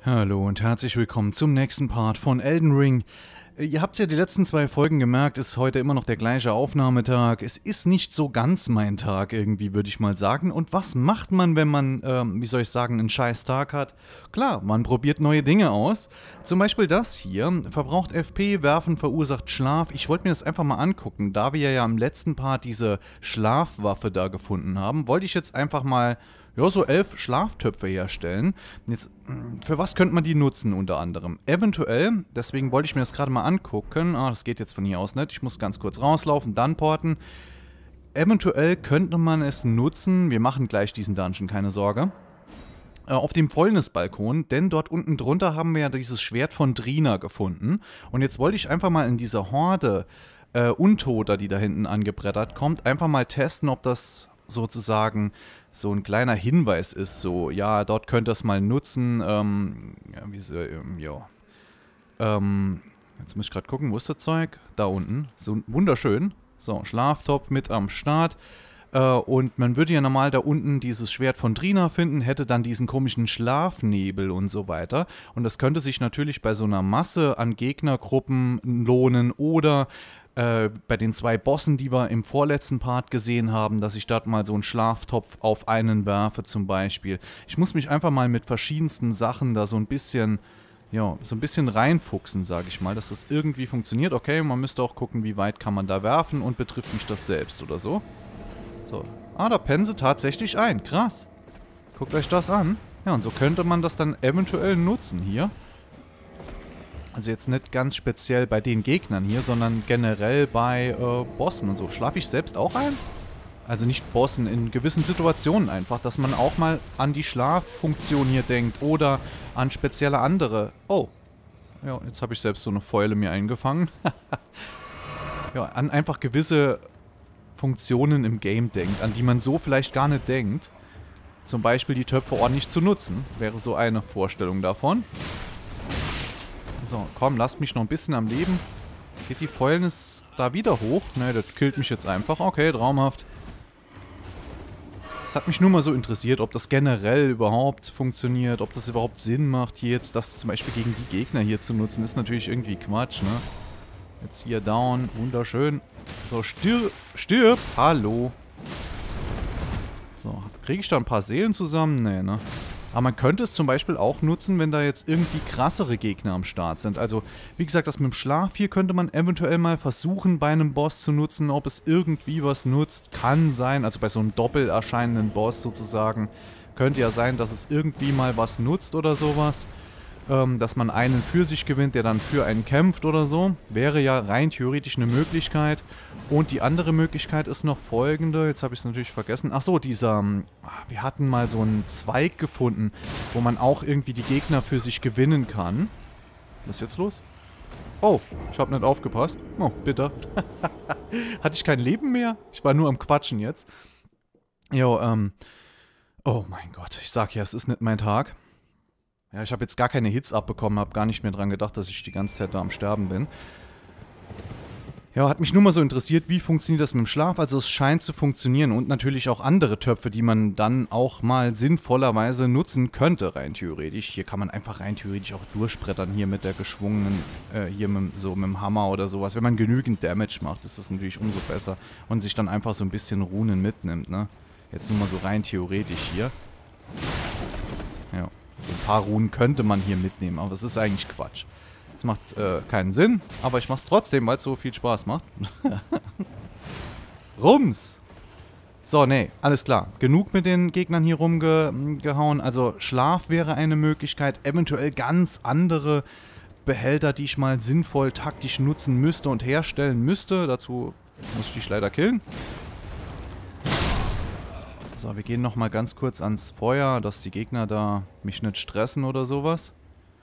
Hallo und herzlich willkommen zum nächsten Part von Elden Ring. Ihr habt ja die letzten 2 Folgen gemerkt, ist heute immer noch der gleiche Aufnahmetag. Es ist nicht so ganz mein Tag irgendwie, würde ich mal sagen. Und was macht man, wenn man, wie soll ich sagen, einen scheiß Tag hat? Klar, man probiert neue Dinge aus. Zum Beispiel das hier, verbraucht FP, Werfen verursacht Schlaf. Ich wollte mir das einfach mal angucken. Da wir ja im letzten Part diese Schlafwaffe da gefunden haben, wollte ich jetzt einfach mal so 11 Schlaftöpfe herstellen. Jetzt, für was könnte man die nutzen unter anderem? Eventuell, deswegen wollte ich mir das gerade mal angucken. Das geht jetzt von hier aus nicht. Ich muss ganz kurz rauslaufen, dann porten. Eventuell könnte man es nutzen. Wir machen gleich diesen Dungeon, keine Sorge. Auf dem Fäulnisbalkon, denn dort unten drunter haben wir ja dieses Schwert von Drina gefunden. Und jetzt wollte ich einfach mal in dieser Horde Untoter, die da hinten angebrettert kommt, einfach mal testen, ob das sozusagen so ein kleiner Hinweis ist, so, ja, dort könnt ihr es mal nutzen, jetzt muss ich gerade gucken, wo ist das Zeug? Da unten, so wunderschön, so, Schlaftopf mit am Start, und man würde ja normal da unten dieses Schwert von Drina finden, hätte dann diesen komischen Schlafnebel und so weiter, und das könnte sich natürlich bei so einer Masse an Gegnergruppen lohnen, oder bei den 2 Bossen, die wir im vorletzten Part gesehen haben, dass ich dort mal so einen Schlaftopf auf einen werfe zum Beispiel. Ich muss mich einfach mal mit verschiedensten Sachen da so ein bisschen reinfuchsen, sage ich mal, dass das irgendwie funktioniert. Okay, man müsste auch gucken, wie weit kann man da werfen und betrifft mich das selbst oder so. So, da pennen sie tatsächlich ein, krass. Guckt euch das an. Ja, und so könnte man das dann eventuell nutzen hier. Also jetzt nicht ganz speziell bei den Gegnern hier, sondern generell bei Bossen und so. Schlafe ich selbst auch ein? Also nicht Bossen, in gewissen Situationen einfach, dass man auch mal an die Schlaffunktion hier denkt oder an spezielle andere. Oh, ja, jetzt habe ich selbst so eine Fäule mir eingefangen. Ja, an einfach gewisse Funktionen im Game denkt, an die man so vielleicht gar nicht denkt. Zum Beispiel die Töpfe ordentlich zu nutzen, wäre so eine Vorstellung davon. So, komm, lasst mich noch ein bisschen am Leben. Geht die Fäulnis da wieder hoch? Ne, das killt mich jetzt einfach. Okay, traumhaft. Es hat mich nur mal so interessiert, ob das generell überhaupt funktioniert, ob das überhaupt Sinn macht, hier jetzt das zum Beispiel gegen die Gegner hier zu nutzen. Ist natürlich irgendwie Quatsch, ne? Jetzt hier down, wunderschön. So, stirb, hallo. So, kriege ich da ein paar Seelen zusammen? Nee, ne? Aber man könnte es zum Beispiel auch nutzen, wenn da jetzt irgendwie krassere Gegner am Start sind. Also, wie gesagt, das mit dem Schlaf hier könnte man eventuell mal versuchen, bei einem Boss zu nutzen, ob es irgendwie was nutzt. Kann sein, also bei so einem doppelt erscheinenden Boss sozusagen, könnte ja sein, dass es irgendwie mal was nutzt oder sowas. Dass man einen für sich gewinnt, der dann für einen kämpft oder so. Wäre ja rein theoretisch eine Möglichkeit. Und die andere Möglichkeit ist noch folgende. Jetzt habe ich es natürlich vergessen. Achso, wir hatten mal so einen Zweig gefunden, wo man auch irgendwie die Gegner für sich gewinnen kann. Was ist jetzt los? Oh, ich habe nicht aufgepasst. Oh, bitte. Hatte ich kein Leben mehr? Ich war nur am Quatschen jetzt. Jo, oh mein Gott, ich sag ja, es ist nicht mein Tag. Ja, ich habe jetzt gar keine Hits abbekommen, habe gar nicht mehr dran gedacht, dass ich die ganze Zeit da am Sterben bin. Ja, hat mich nur mal so interessiert, wie funktioniert das mit dem Schlaf? Also es scheint zu funktionieren und natürlich auch andere Töpfe, die man dann auch mal sinnvollerweise nutzen könnte, rein theoretisch. Hier kann man einfach rein theoretisch auch durchbrettern, hier mit der geschwungenen, hier mit dem Hammer oder sowas. Wenn man genügend Damage macht, ist das natürlich umso besser und sich dann einfach so ein bisschen Runen mitnimmt, ne? Jetzt nur mal so rein theoretisch hier. Ja. So ein paar Runen könnte man hier mitnehmen, aber es ist eigentlich Quatsch. Es macht keinen Sinn, aber ich mach's trotzdem, weil es so viel Spaß macht. Rums! So, nee, alles klar. Genug mit den Gegnern hier rumgehauen. Also Schlaf wäre eine Möglichkeit, eventuell ganz andere Behälter, die ich mal sinnvoll taktisch nutzen müsste und herstellen müsste. Dazu muss ich dich leider killen. So, wir gehen nochmal ganz kurz ans Feuer, dass die Gegner da mich nicht stressen oder sowas.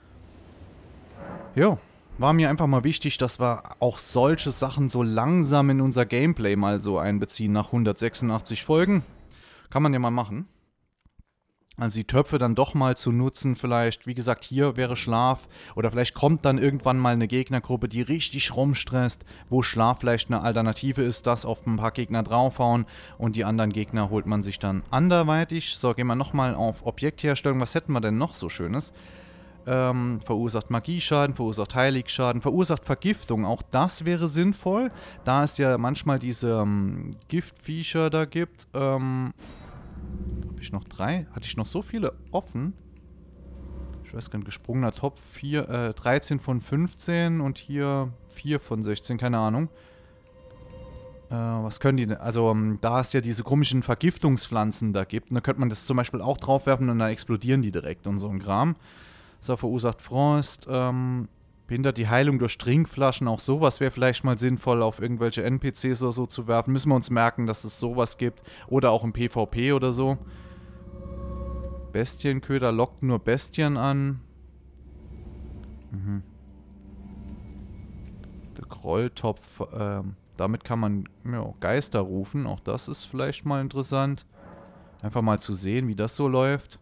Jo, war mir einfach mal wichtig, dass wir auch solche Sachen so langsam in unser Gameplay mal so einbeziehen nach 186 Folgen. Kann man ja mal machen. Also die Töpfe dann doch mal zu nutzen, vielleicht, wie gesagt, hier wäre Schlaf. Oder vielleicht kommt dann irgendwann mal eine Gegnergruppe, die richtig rumstresst, wo Schlaf vielleicht eine Alternative ist, das auf ein paar Gegner draufhauen und die anderen Gegner holt man sich dann anderweitig. So, gehen wir nochmal auf Objektherstellung. Was hätten wir denn noch so Schönes? Verursacht Magieschaden, verursacht Heiligschaden, verursacht Vergiftung. Auch das wäre sinnvoll, da es ja manchmal diese Giftviecher da gibt. Habe ich noch 3? Hatte ich noch so viele offen? Ich weiß gar nicht, gesprungener Topf, 13 von 15 und hier 4 von 16, keine Ahnung. Was können die denn? Also, da es ja diese komischen Vergiftungspflanzen da gibt, da könnte man das zum Beispiel auch draufwerfen und dann explodieren die direkt und so ein Kram. So, verursacht Frost, behindert die Heilung durch Trinkflaschen, auch sowas wäre vielleicht mal sinnvoll, auf irgendwelche NPCs oder so zu werfen. Müssen wir uns merken, dass es sowas gibt. Oder auch im PvP oder so. Bestienköder lockt nur Bestien an. Der Grolltopf, damit kann man ja, Geister rufen. Auch das ist vielleicht mal interessant. Einfach mal zu sehen, wie das so läuft.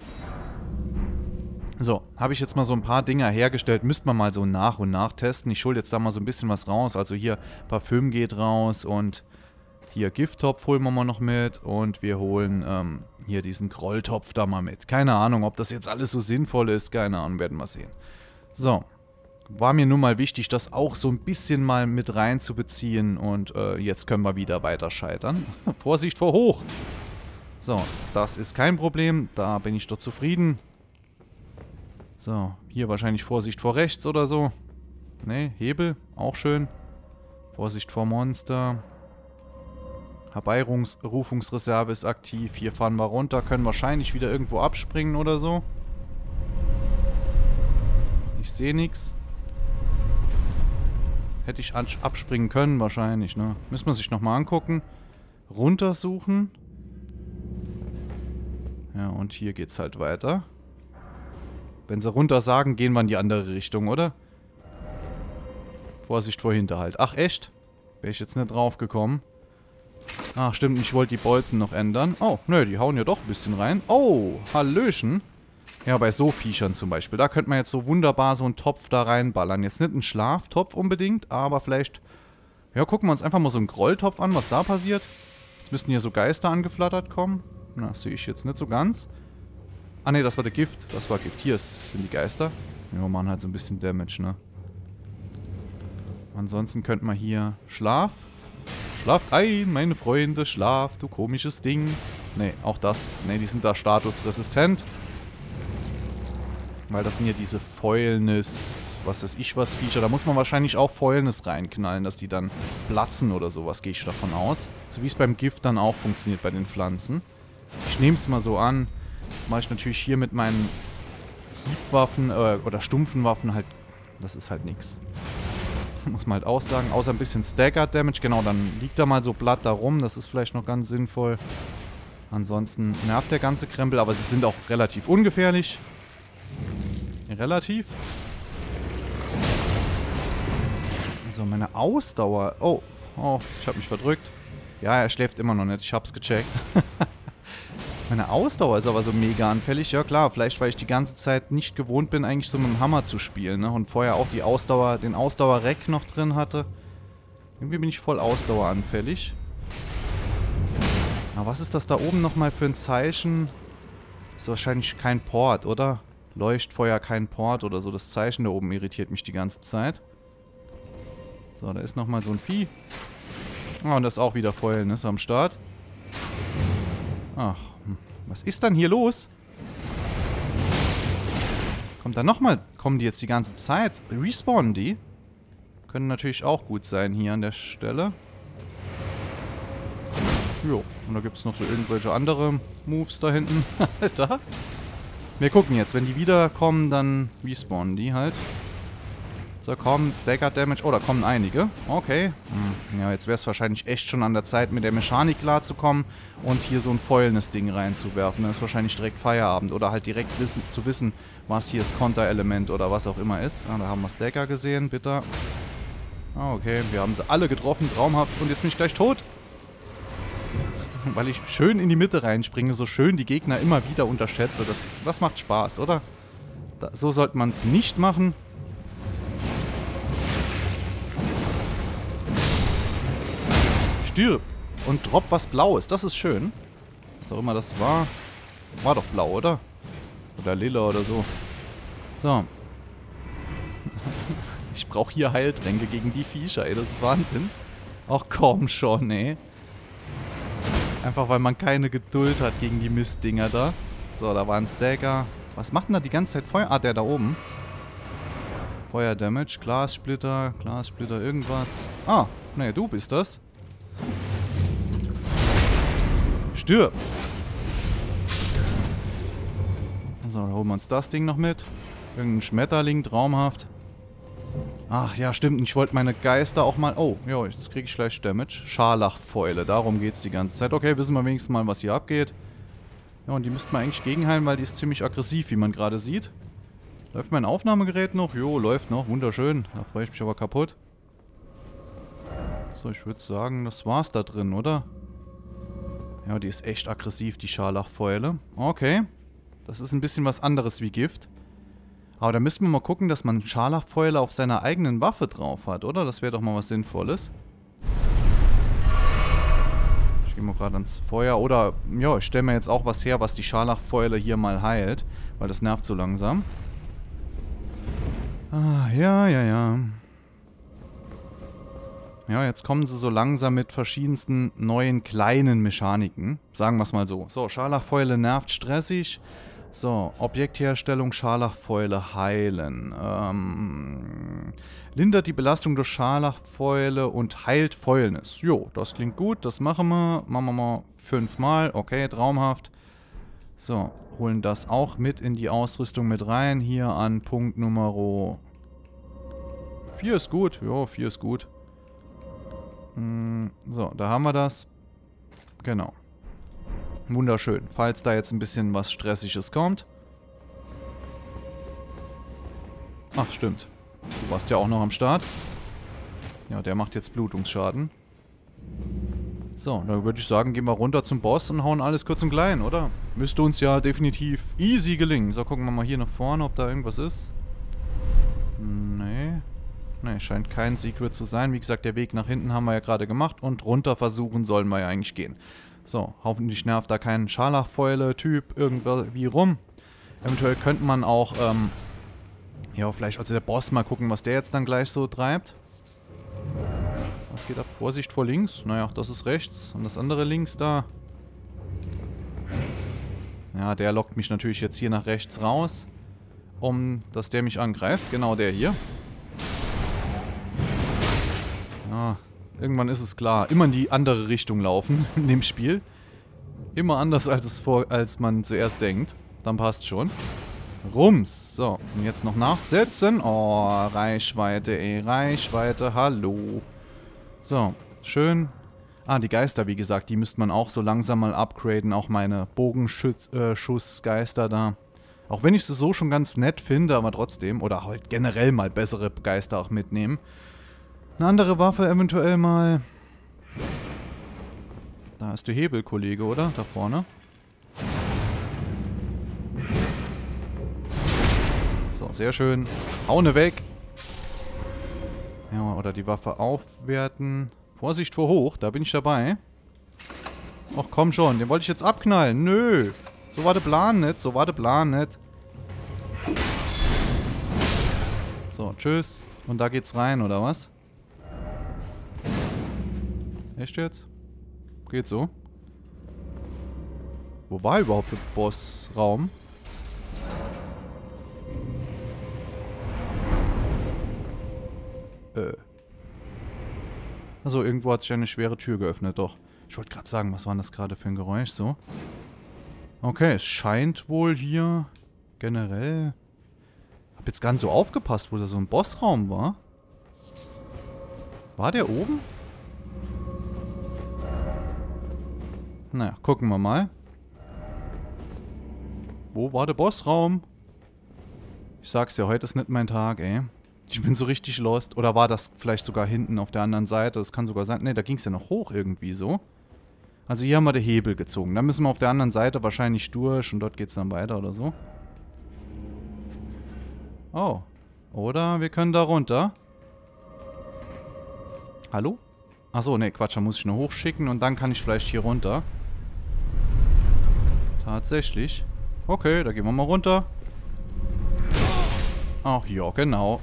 So, habe ich jetzt mal so ein paar Dinger hergestellt. Müsste man mal so nach und nach testen. Ich hole jetzt da mal so ein bisschen was raus. Also hier Parfüm geht raus und hier Gifttopf holen wir mal noch mit. Und wir holen hier diesen Grolltopf da mal mit. Keine Ahnung, ob das jetzt alles so sinnvoll ist. Keine Ahnung, werden wir sehen. So. War mir nun mal wichtig, das auch so ein bisschen mal mit reinzubeziehen. Und jetzt können wir wieder weiter scheitern. Vorsicht vor hoch! So, das ist kein Problem. Da bin ich doch zufrieden. So, hier wahrscheinlich Vorsicht vor rechts oder so. Ne, Hebel, auch schön. Vorsicht vor Monster. Herbeirufungsreserve ist aktiv. Hier fahren wir runter. Können wahrscheinlich wieder irgendwo abspringen oder so. Ich sehe nichts. Hätte ich abspringen können, wahrscheinlich, ne? Müssen wir sich nochmal angucken. Runtersuchen. Ja, und hier geht's halt weiter. Wenn sie runter sagen, gehen wir in die andere Richtung, oder? Vorsicht vor Hinterhalt. Ach, echt? Wäre ich jetzt nicht drauf gekommen. Ach, stimmt, ich wollte die Bolzen noch ändern. Oh, nö, die hauen ja doch ein bisschen rein. Oh, Hallöchen. Ja, bei so Viechern zum Beispiel. Da könnte man jetzt so wunderbar so einen Topf da reinballern. Jetzt nicht einen Schlaftopf unbedingt, aber vielleicht... Ja, gucken wir uns einfach mal so einen Grolltopf an, was da passiert. Jetzt müssten hier so Geister angeflattert kommen. Na, das sehe ich jetzt nicht so ganz. Ah, ne, das war der Gift. Das war Gift. Hier sind die Geister. Ja, wir machen halt so ein bisschen Damage, ne? Ansonsten könnte man hier... Schlaf. Schlaft ein, meine Freunde. Schlaf, du komisches Ding. Ne, auch das... Ne, die sind da statusresistent. Weil das sind ja diese Fäulnis... Was weiß ich was, Viecher. Da muss man wahrscheinlich auch Fäulnis reinknallen, dass die dann platzen oder sowas, gehe ich davon aus. So wie es beim Gift dann auch funktioniert bei den Pflanzen. Ich nehme es mal so an. Jetzt mache ich natürlich hier mit meinen Hiebwaffen oder stumpfen Waffen halt... Das ist halt nichts. Muss man halt auch sagen. Außer ein bisschen Staggered Damage. Genau, dann liegt da mal so Blatt da rum. Das ist vielleicht noch ganz sinnvoll. Ansonsten nervt der ganze Krempel. Aber sie sind auch relativ ungefährlich. Relativ. So, meine Ausdauer... Oh, ich habe mich verdrückt. Ja, er schläft immer noch nicht. Ich hab's gecheckt. Meine Ausdauer ist aber so mega anfällig. Ja klar, vielleicht weil ich die ganze Zeit nicht gewohnt bin, eigentlich so mit dem Hammer zu spielen, ne? Und vorher auch die Ausdauer, den Ausdauer-Reck noch drin hatte. Irgendwie bin ich voll ausdaueranfällig. Aber was ist das da oben nochmal für ein Zeichen? Ist wahrscheinlich kein Port, oder? Leuchtfeuer, kein Port oder so. Das Zeichen da oben irritiert mich die ganze Zeit. So, da ist nochmal so ein Vieh. Ah, und das ist auch wieder Fäulnis am Start. Ach, was ist dann hier los? Kommt da nochmal... Kommen die jetzt die ganze Zeit? Respawnen die? Können natürlich auch gut sein hier an der Stelle. Jo, und da gibt es noch so irgendwelche andere Moves da hinten. Alter. Wir gucken jetzt. Wenn die wiederkommen, dann respawnen die halt. So, komm, Staggered Damage. Oh, da kommen einige. Okay. Ja, jetzt wäre es wahrscheinlich echt schon an der Zeit, mit der Mechanik klarzukommen und hier so ein Fäulnis-Ding reinzuwerfen. Dann ist wahrscheinlich direkt Feierabend. Oder halt direkt zu wissen, was hier das Konterelement oder was auch immer ist. Ah, da haben wir Stagger gesehen, bitte. Ah, okay. Wir haben sie alle getroffen. Traumhaft. Und jetzt bin ich gleich tot. Weil ich schön in die Mitte reinspringe, so schön die Gegner immer wieder unterschätze. Das macht Spaß, oder? So sollte man es nicht machen. Stirb und drop was Blaues. Das ist schön. Was auch immer das war. War doch blau, oder? Oder lila oder so. So. Ich brauche hier Heiltränke gegen die Viecher, ey. Das ist Wahnsinn. Ach komm schon, ey. Einfach weil man keine Geduld hat gegen die Mistdinger da. So, da war ein Stagger. Was macht denn da die ganze Zeit Feuer? Ah, der da oben. Feuerdamage, Glassplitter, irgendwas. Ah, ne, du bist das. Stirb! So, da holen wir uns das Ding noch mit. Irgendein Schmetterling, traumhaft. Ach ja, stimmt. Ich wollte meine Geister auch mal... Oh, ja, jetzt kriege ich gleich Damage. Scharlachfäule, darum geht es die ganze Zeit. Okay, wissen wir wenigstens mal, was hier abgeht. Ja, und die müssten wir eigentlich gegenheilen, weil die ist ziemlich aggressiv, wie man gerade sieht. Läuft mein Aufnahmegerät noch? Jo, läuft noch. Wunderschön. Da freue ich mich aber kaputt. So, ich würde sagen, das war's da drin, oder? Ja, die ist echt aggressiv, die Scharlachfäule. Okay. Das ist ein bisschen was anderes wie Gift. Aber da müssten wir mal gucken, dass man Scharlachfäule auf seiner eigenen Waffe drauf hat, oder? Das wäre doch mal was Sinnvolles. Ich gehe mal gerade ans Feuer. Oder, ja, ich stelle mir jetzt auch was her, was die Scharlachfäule hier mal heilt. Weil das nervt so langsam. Ah, ja. Ja, jetzt kommen sie so langsam mit verschiedensten neuen kleinen Mechaniken. Sagen wir es mal so. So, Scharlachfäule nervt, stressig. So, Objektherstellung, Scharlachfäule heilen. Lindert die Belastung durch Scharlachfäule und heilt Fäulnis. Jo, das klingt gut, das machen wir. Machen wir mal 5-mal. Okay, traumhaft. So, holen das auch mit in die Ausrüstung mit rein. Hier an Punkt Nummer 4 ist gut. Jo, 4 ist gut. So, da haben wir das. Genau. Wunderschön. Falls da jetzt ein bisschen was Stressiges kommt. Ach, stimmt. Du warst ja auch noch am Start. Ja, der macht jetzt Blutungsschaden. So, dann würde ich sagen, gehen wir runter zum Boss und hauen alles kurz und klein, oder? Müsste uns ja definitiv easy gelingen. So, gucken wir mal hier nach vorne, ob da irgendwas ist. Nee. Nee, scheint kein Secret zu sein. Wie gesagt, der Weg nach hinten haben wir ja gerade gemacht. Und runter versuchen sollen wir ja eigentlich gehen. So, hoffentlich nervt da kein Scharlachfäule-Typ irgendwie rum. Eventuell könnte man auch, ja, vielleicht, also der Boss mal gucken, was der jetzt dann gleich so treibt. Was geht ab? Vorsicht vor links. Naja, das ist rechts. Und das andere links da. Ja, der lockt mich natürlich jetzt hier nach rechts raus. Dass der mich angreift. Genau der hier. Ja, irgendwann ist es klar. Immer in die andere Richtung laufen in dem Spiel. Immer anders, als man zuerst denkt. Dann passt schon. Rums. So, und jetzt noch nachsetzen. Oh, Reichweite, ey. Reichweite, hallo. So, schön. Ah, die Geister, wie gesagt, die müsste man auch so langsam mal upgraden. Auch meine Bogenschussgeister da. Auch wenn ich sie so schon ganz nett finde, aber trotzdem. Oder halt generell mal bessere Geister auch mitnehmen. Eine andere Waffe eventuell mal. Da ist der Hebelkollege, oder? Da vorne. So, sehr schön. Haune weg. Ja, oder die Waffe aufwerten. Vorsicht vor hoch, da bin ich dabei. Ach komm schon, den wollte ich jetzt abknallen. Nö. So war der Plan nicht, so war der Plan nicht. So, tschüss. Und da geht's rein, oder was? Echt jetzt? Geht so. Wo war überhaupt der Bossraum? Also irgendwo hat sich eine schwere Tür geöffnet, doch. Ich wollte gerade sagen, was war das gerade für ein Geräusch, so? Okay, es scheint wohl hier generell... Hab jetzt gar nicht so aufgepasst, wo da so ein Bossraum war. War der oben? Naja, gucken wir mal. Wo war der Bossraum? Ich sag's ja, heute ist nicht mein Tag, ey. Ich bin so richtig lost. Oder war das vielleicht sogar hinten auf der anderen Seite? Das kann sogar sein. Ne, da ging es ja noch hoch irgendwie so. Also hier haben wir den Hebel gezogen. Da müssen wir auf der anderen Seite wahrscheinlich durch und dort geht es dann weiter oder so. Oh. Oder wir können da runter. Hallo? Achso, ne, Quatsch. Da muss ich nur hochschicken und dann kann ich vielleicht hier runter. Tatsächlich. Okay, da gehen wir mal runter. Ach ja, genau.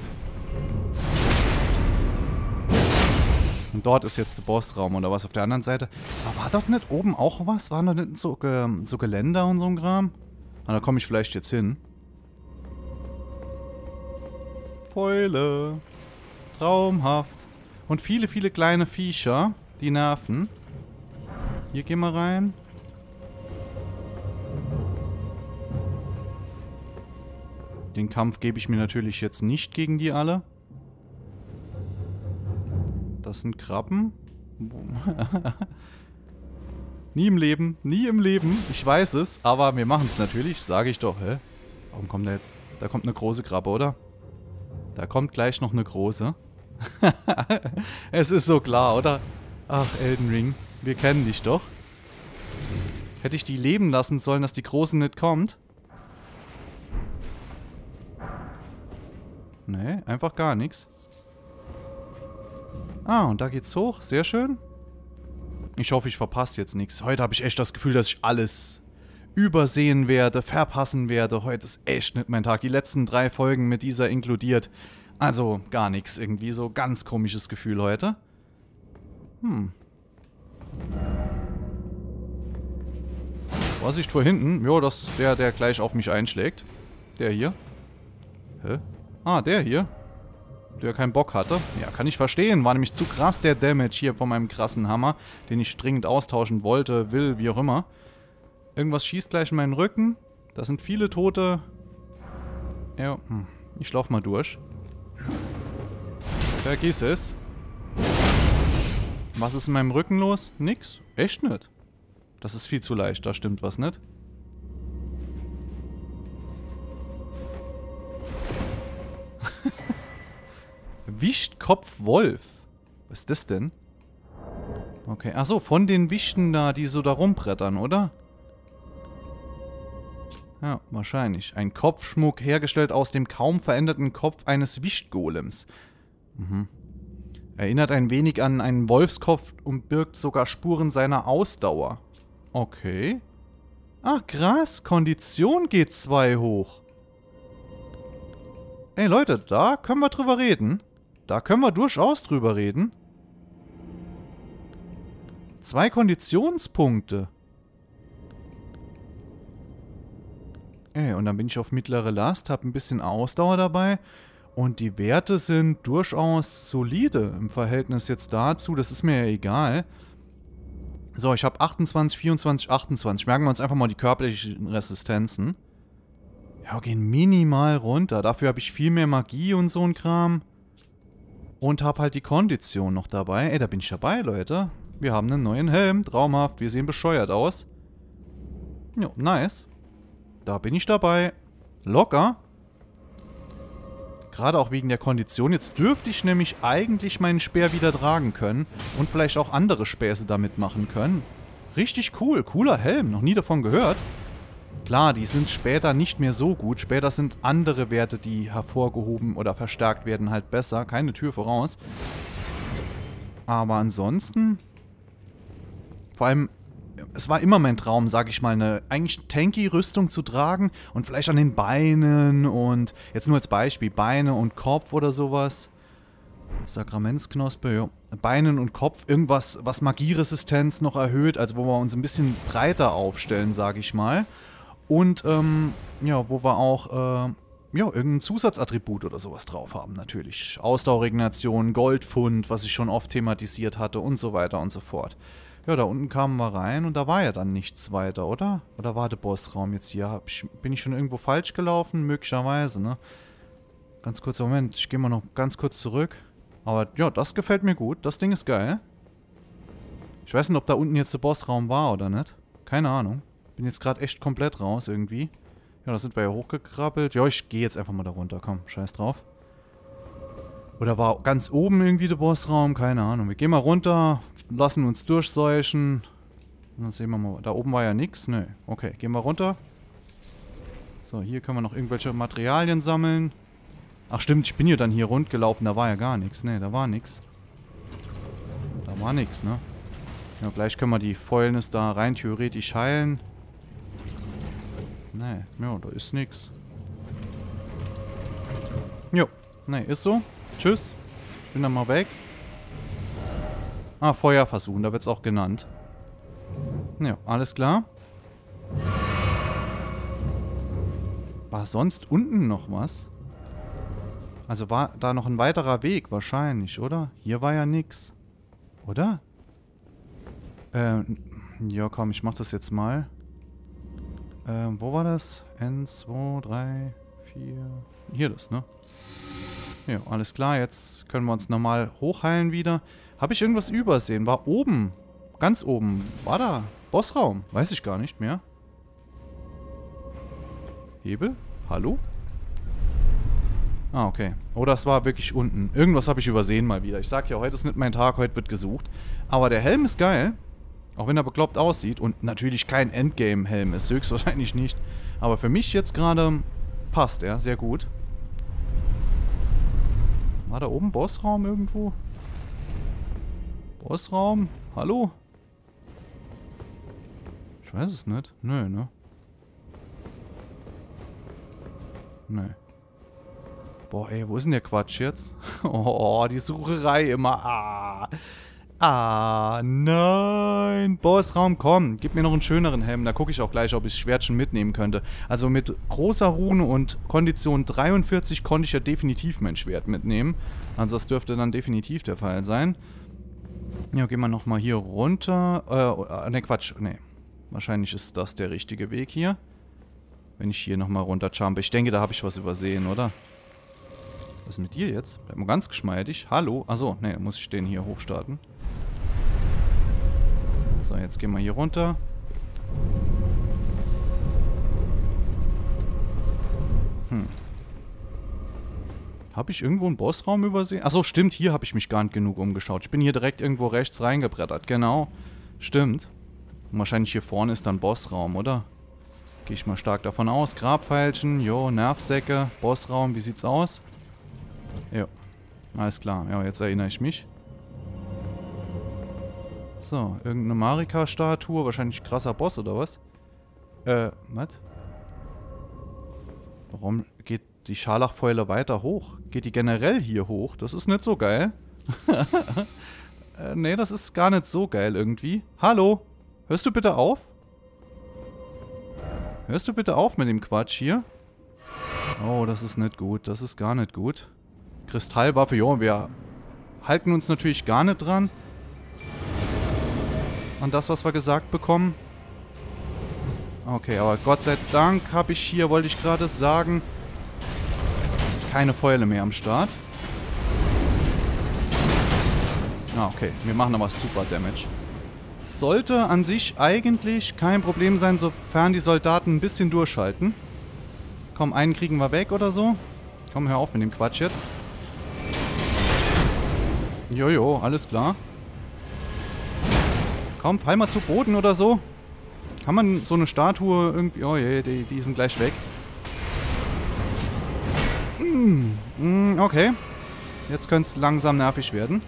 Und dort ist jetzt der Bossraum oder was auf der anderen Seite. Aber war doch nicht oben auch was? Waren da nicht so Geländer und so ein Kram? Na, da komme ich vielleicht jetzt hin. Fäule. Traumhaft. Und viele, viele kleine Viecher, die nerven. Hier gehen wir rein. Den Kampf gebe ich mir natürlich jetzt nicht gegen die alle. Das sind Krabben. Nie im Leben, nie im Leben. Ich weiß es, aber wir machen es natürlich, sage ich doch. Hä? Warum kommt der jetzt? Da kommt eine große Krabbe, oder? Da kommt gleich noch eine große. Es ist so klar, oder? Ach, Elden Ring, wir kennen dich doch. Hätte ich die leben lassen sollen, dass die Große nicht kommt? Nee, einfach gar nichts. Ah, und da geht's hoch. Sehr schön. Ich hoffe, ich verpasse jetzt nichts. Heute habe ich echt das Gefühl, dass ich alles übersehen werde, verpassen werde. Heute ist echt nicht mein Tag. Die letzten 3 Folgen mit dieser inkludiert. Also gar nichts irgendwie. So ganz komisches Gefühl heute. Vorsicht vor hinten. Jo, das ist der gleich auf mich einschlägt. Der hier. Hä? Ah, der hier. Der keinen Bock hatte. Ja, kann ich verstehen. War nämlich zu krass der Damage hier von meinem krassen Hammer, den ich dringend austauschen wollte, will, wie auch immer. Irgendwas schießt gleich in meinen Rücken. Da sind viele Tote. Ja, ich lauf mal durch. Vergiss es. Was ist in meinem Rücken los? Nix. Echt nicht. Das ist viel zu leicht. Da stimmt was nicht. Wichtkopfwolf. Was ist das denn? Okay, achso, von den Wichten da, die so da rumbrettern, oder? Ja, wahrscheinlich. Ein Kopfschmuck hergestellt aus dem kaum veränderten Kopf eines Wichtgolems. Erinnert ein wenig an einen Wolfskopf und birgt sogar Spuren seiner Ausdauer. Okay. Ach, krass. Kondition geht 2 hoch. Ey, Leute, da können wir drüber reden. Da können wir durchaus drüber reden. 2 Konditionspunkte. Ey, und dann bin ich auf mittlere Last, habe ein bisschen Ausdauer dabei. Und die Werte sind durchaus solide im Verhältnis jetzt dazu. Das ist mir ja egal. So, ich habe 28, 24, 28. Merken wir uns einfach mal die körperlichen Resistenzen. Ja, gehen minimal runter. Dafür habe ich viel mehr Magie und so ein Kram. Und habe halt die Kondition noch dabei. Ey, da bin ich dabei, Leute. Wir haben einen neuen Helm. Traumhaft. Wir sehen bescheuert aus. Jo, nice. Da bin ich dabei. Locker. Gerade auch wegen der Kondition. Jetzt dürfte ich nämlich eigentlich meinen Speer wieder tragen können. Und vielleicht auch andere Späße damit machen können. Richtig cool. Cooler Helm. Noch nie davon gehört. Klar, die sind später nicht mehr so gut. Später sind andere Werte, die hervorgehoben oder verstärkt werden, halt besser. Keine Tür voraus. Aber ansonsten... Vor allem, es war immer mein Traum, sag ich mal, eine eigentlich tanky Rüstung zu tragen. Und vielleicht an den Beinen und... Jetzt nur als Beispiel, Beine und Kopf oder sowas. Sakramentsknospe, ja. Beinen und Kopf, irgendwas, was Magieresistenz noch erhöht. Also wo wir uns ein bisschen breiter aufstellen, sag ich mal. Und, ja, wo wir auch, ja, irgendein Zusatzattribut oder sowas drauf haben, natürlich. Ausdauerregeneration, Goldfund, was ich schon oft thematisiert hatte und so weiter und so fort. Ja, da unten kamen wir rein und da war ja dann nichts weiter, oder? Oder war der Bossraum jetzt hier? Bin ich schon irgendwo falsch gelaufen? Möglicherweise, ne? Ganz kurzer Moment, ich gehe mal noch ganz kurz zurück. Aber, ja, das gefällt mir gut. Das Ding ist geil. Ich weiß nicht, ob da unten jetzt der Bossraum war oder nicht. Keine Ahnung. Bin jetzt gerade echt komplett raus irgendwie. Ja, da sind wir ja hochgekrabbelt. Ja, ich gehe jetzt einfach mal da runter. Komm, scheiß drauf. Oder war ganz oben irgendwie der Bossraum? Keine Ahnung. Wir gehen mal runter, lassen uns durchseuchen. Und dann sehen wir mal. Da oben war ja nichts. Nö. Okay, gehen wir runter. So, hier können wir noch irgendwelche Materialien sammeln. Ach stimmt, ich bin ja dann hier rund gelaufen. Da war ja gar nichts. Ne, da war nichts. Da war nichts, ne? Ja, gleich können wir die Fäulnis da rein theoretisch heilen. Nee, ja, da ist nix. Jo. Ne, ist so. Tschüss. Ich bin dann mal weg. Ah, Feuer versuchen, da wird es auch genannt. Ja, alles klar. War sonst unten noch was? Also war da noch ein weiterer Weg wahrscheinlich, oder? Hier war ja nix. Oder? Ja komm, ich mach das jetzt mal. Wo war das? N, 2, 3, 4... Hier das, ne? Ja, alles klar, jetzt können wir uns normal hochheilen wieder. Habe ich irgendwas übersehen? War oben, ganz oben, war da Bossraum? Weiß ich gar nicht mehr. Hebel? Hallo? Ah, okay. Oder es war wirklich unten. Irgendwas habe ich übersehen mal wieder. Ich sag ja, heute ist nicht mein Tag, heute wird gesucht. Aber der Helm ist geil. Auch wenn er bekloppt aussieht. Und natürlich kein Endgame-Helm ist. Höchstwahrscheinlich nicht. Aber für mich jetzt gerade passt er sehr gut. War da oben Bossraum irgendwo? Bossraum? Hallo? Ich weiß es nicht. Nö, ne? Nö. Boah, ey, wo ist denn der Quatsch jetzt? Oh, die Sucherei immer. Nein. Bossraum, komm. Gib mir noch einen schöneren Helm. Da gucke ich auch gleich, ob ich das Schwertchen mitnehmen könnte. Also mit großer Rune und Kondition 43 konnte ich ja definitiv mein Schwert mitnehmen. Also das dürfte dann definitiv der Fall sein. Ja, gehen wir nochmal hier runter. Ne, Quatsch. Ne. Wahrscheinlich ist das der richtige Weg hier. Wenn ich hier nochmal runter jumpe. Ich denke, da habe ich was übersehen, oder? Was ist mit dir jetzt? Bleib mal ganz geschmeidig. Hallo? Achso, ne, dann muss ich den hier hochstarten. So, jetzt gehen wir hier runter. Habe ich irgendwo einen Bossraum übersehen? Achso, stimmt, hier habe ich mich gar nicht genug umgeschaut. Ich bin hier direkt irgendwo rechts reingebrettert. Genau. Stimmt. Und wahrscheinlich hier vorne ist dann Bossraum, oder? Gehe ich mal stark davon aus. Grabpfeilchen, jo, Nervsäcke, Bossraum, wie sieht's aus? Ja, alles klar. Ja, jetzt erinnere ich mich. So, irgendeine Marika-Statue. Wahrscheinlich krasser Boss, oder was? Was? Warum geht die Scharlachfäule weiter hoch? Geht die generell hier hoch? Das ist nicht so geil. Nee, das ist gar nicht so geil irgendwie. Hallo? Hörst du bitte auf? Hörst du bitte auf mit dem Quatsch hier? Oh, das ist nicht gut. Das ist gar nicht gut. Kristallwaffe, jo, wir halten uns natürlich gar nicht dran. An das, was wir gesagt bekommen. Okay, aber Gott sei Dank habe ich hier, wollte ich gerade sagen, keine Fäule mehr am Start. Ah, okay. Wir machen aber super Damage. Sollte an sich eigentlich kein Problem sein, sofern die Soldaten ein bisschen durchhalten. Komm, einen kriegen wir weg oder so. Komm, hör auf mit dem Quatsch jetzt. Jojo, alles klar. Komm, fall mal zu Boden oder so. Kann man so eine Statue irgendwie... Oh je, die sind gleich weg. Okay. Jetzt könnte es langsam nervig werden.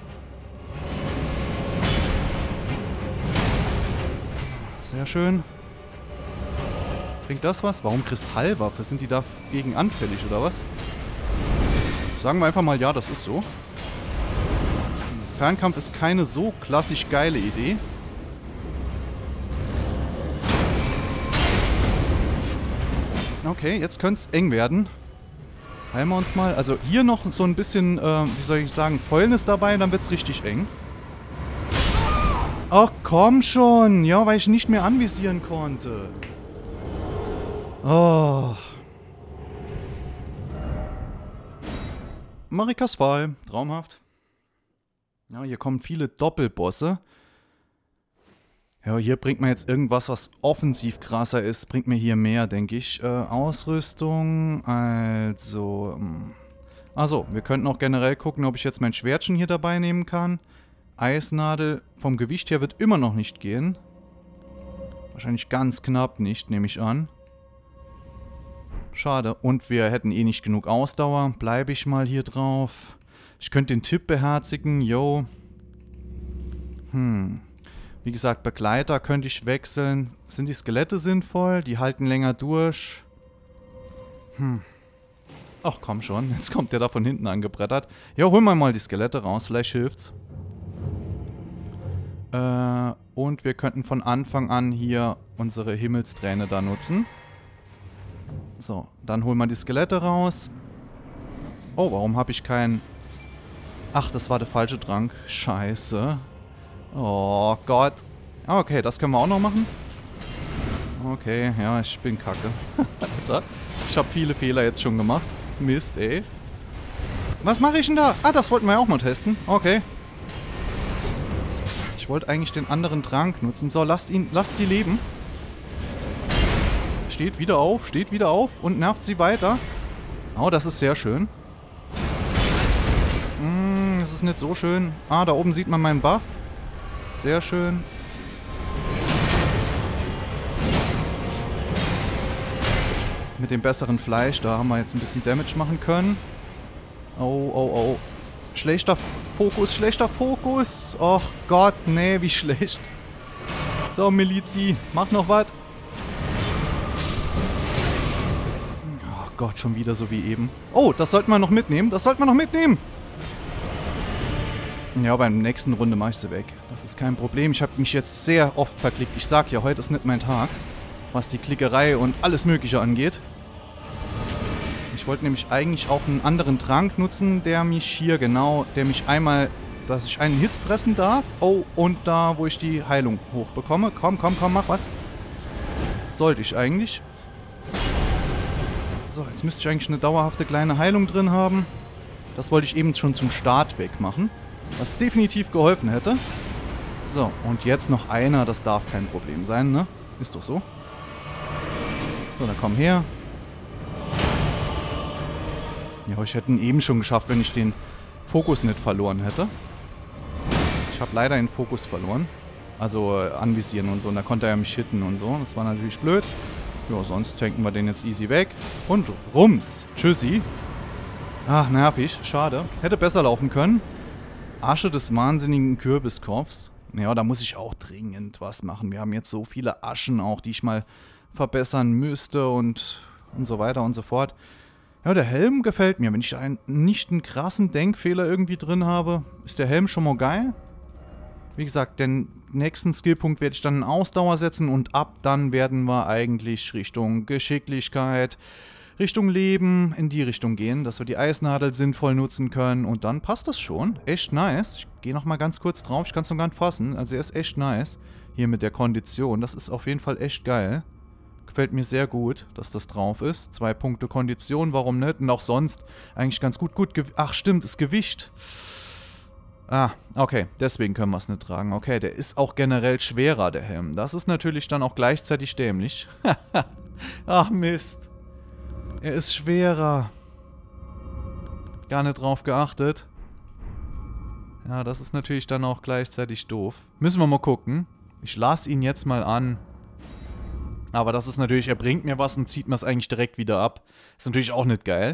Sehr schön. Bringt das was? Warum Kristallwaffe? Sind die dagegen anfällig oder was? Sagen wir einfach mal, ja, das ist so. Fernkampf ist keine so klassisch geile Idee. Okay, jetzt könnte es eng werden. Heilen wir uns mal. Also hier noch so ein bisschen, wie soll ich sagen, Fäulnis dabei, dann wird es richtig eng. Ach komm schon. Ja, weil ich nicht mehr anvisieren konnte. Oh. Marikas Fall. Traumhaft. Ja, hier kommen viele Doppelbosse. Ja, hier bringt man jetzt irgendwas, was offensiv krasser ist. Bringt mir hier mehr, denke ich. Ausrüstung, also... Achso, wir könnten auch generell gucken, ob ich jetzt mein Schwertchen hier dabei nehmen kann. Eisnadel vom Gewicht her wird immer noch nicht gehen. Wahrscheinlich ganz knapp nicht, nehme ich an. Schade. Und wir hätten eh nicht genug Ausdauer. Bleibe ich mal hier drauf. Ich könnte den Tipp beherzigen, yo. Wie gesagt, Begleiter könnte ich wechseln. Sind die Skelette sinnvoll? Die halten länger durch. Ach komm schon, jetzt kommt der da von hinten angebrettert. Ja, holen wir mal die Skelette raus, vielleicht hilft's. Und wir könnten von Anfang an hier unsere Himmelsträne da nutzen. So, dann holen wir die Skelette raus. Oh, warum habe ich keinen... Ach, das war der falsche Trank. Scheiße. Oh Gott. Okay, das können wir auch noch machen. Okay, ja, ich bin kacke. Alter, ich habe viele Fehler jetzt schon gemacht. Mist, ey. Was mache ich denn da? Ah, das wollten wir ja auch mal testen. Okay. Ich wollte eigentlich den anderen Trank nutzen. So, lasst sie leben. Steht wieder auf und nervt sie weiter. Oh, das ist sehr schön. Das ist nicht so schön. Ah, da oben sieht man meinen Buff. Sehr schön. Mit dem besseren Fleisch, da haben wir jetzt ein bisschen Damage machen können. Oh, oh, oh. Schlechter Fokus, schlechter Fokus. Och Gott, nee, wie schlecht. So, Milizi, mach noch was. Oh Gott, schon wieder so wie eben. Oh, das sollten wir noch mitnehmen. Ja, beim nächsten Runde mache ich sie weg. Das ist kein Problem. Ich habe mich jetzt sehr oft verklickt. Ich sag ja, heute ist nicht mein Tag, was die Klickerei und alles Mögliche angeht. Ich wollte nämlich eigentlich auch einen anderen Trank nutzen, der mich hier genau, dass ich einen Hit fressen darf. Oh, und da, wo ich die Heilung hochbekomme. Komm, mach was. Sollte ich eigentlich. So, jetzt müsste ich eigentlich eine dauerhafte kleine Heilung drin haben. Das wollte ich eben schon zum Start wegmachen. Was definitiv geholfen hätte. So, und jetzt noch einer. Das darf kein Problem sein, ne? Ist doch so. So, dann komm her. Ja, ich hätte ihn eben schon geschafft, wenn ich den Fokus nicht verloren hätte. Ich habe leider den Fokus verloren. Also anvisieren und so. Und da konnte er mich hitten und so. Das war natürlich blöd. Ja, sonst tanken wir den jetzt easy weg. Und rums. Tschüssi. Ach, nervig. Schade. Hätte besser laufen können. Asche des wahnsinnigen Kürbiskopfs. Ja, da muss ich auch dringend was machen. Wir haben jetzt so viele Aschen auch, die ich mal verbessern müsste und so weiter und so fort. Ja, der Helm gefällt mir. Wenn ich nicht einen krassen Denkfehler irgendwie drin habe, ist der Helm schon mal geil. Wie gesagt, den nächsten Skillpunkt werde ich dann in Ausdauer setzen und ab dann werden wir eigentlich Richtung Geschicklichkeit, Richtung Leben, in die Richtung gehen, dass wir die Eisnadel sinnvoll nutzen können und dann passt das schon. Echt nice. Ich gehe nochmal ganz kurz drauf, ich kann es noch gar nicht fassen. Also er ist echt nice. Hier mit der Kondition, das ist auf jeden Fall echt geil. Gefällt mir sehr gut, dass das drauf ist. 2 Punkte Kondition, warum nicht? Und auch sonst eigentlich ganz gut. Ach stimmt, das Gewicht. Ah, okay, deswegen können wir es nicht tragen. Okay, der ist auch generell schwerer, der Helm. Das ist natürlich dann auch gleichzeitig dämlich. Ach Mist. Er ist schwerer. Gar nicht drauf geachtet. Ja, das ist natürlich dann auch gleichzeitig doof. Müssen wir mal gucken. Ich lasse ihn jetzt mal an. Aber das ist natürlich, er bringt mir was und zieht mir es eigentlich direkt wieder ab. Ist natürlich auch nicht geil.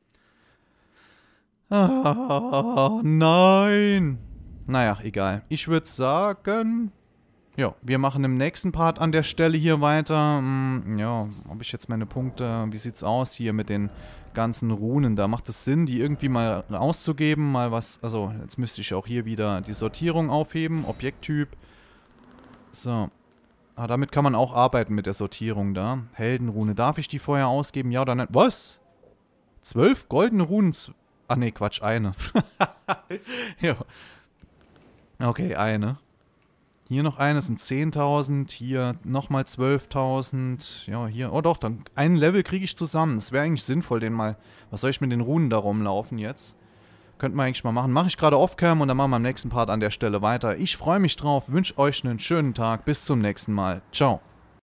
Ah, nein. Naja, egal. Ich würde sagen... Ja, wir machen im nächsten Part an der Stelle hier weiter. Ja, habe ich jetzt meine Punkte... Wie sieht's aus hier mit den ganzen Runen? Da macht es Sinn, die irgendwie mal auszugeben. Mal was... Also, jetzt müsste ich auch hier wieder die Sortierung aufheben. Objekttyp. So. Ah, damit kann man auch arbeiten mit der Sortierung da. Heldenrune. Darf ich die vorher ausgeben? Ja oder nein? Was? 12 goldene Runen... Ah, nee, Quatsch, eine. Ja. Okay, eine. Hier noch eine, sind 10.000. Hier nochmal 12.000. Ja, hier. Oh doch, dann ein Level kriege ich zusammen. Das wäre eigentlich sinnvoll, den mal... Was soll ich mit den Runen da rumlaufen jetzt? Könnten wir eigentlich mal machen. Mache ich gerade off-cam und dann machen wir im nächsten Part an der Stelle weiter. Ich freue mich drauf, wünsche euch einen schönen Tag. Bis zum nächsten Mal. Ciao.